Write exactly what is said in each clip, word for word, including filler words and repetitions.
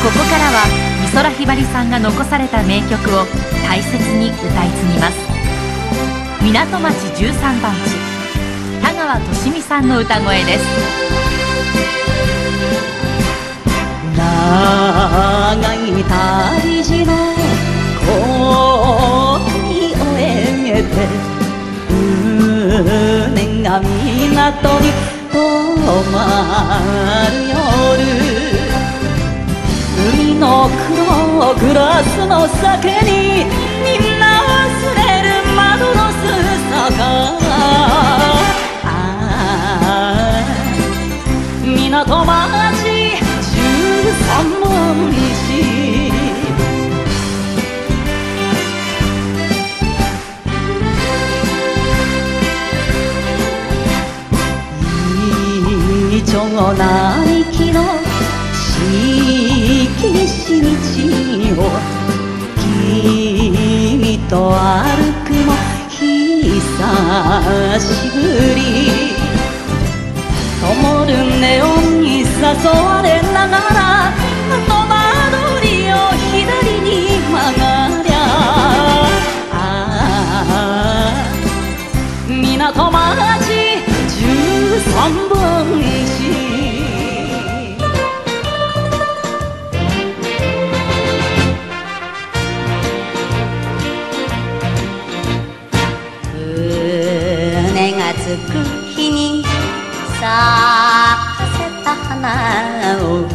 こからは美空ひばりさんが残された名曲を大切に歌い継ぎます。港町じゅうさんばん地、田川寿美さんの歌声です。 長い旅路の恋を終えて船が港に止まる夜、海の黒グラスの酒にみんな忘れる窓のすさが、港町じゅうさんばん地、一丁並木の色し道を君と歩くも久しぶり、灯るネオンに誘われながらあの間取りを左に曲がりゃ、ああ港町じゅうさんばん地、船が着く日に咲かせた花を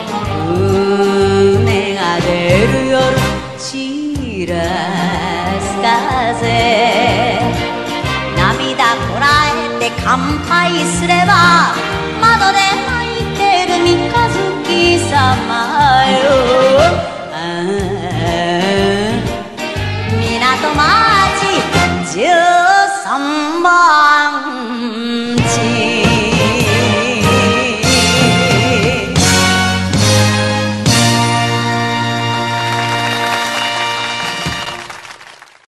船が出る夜散らす風、涙こらえて乾杯すれば窓で泣いてる三日月様よ、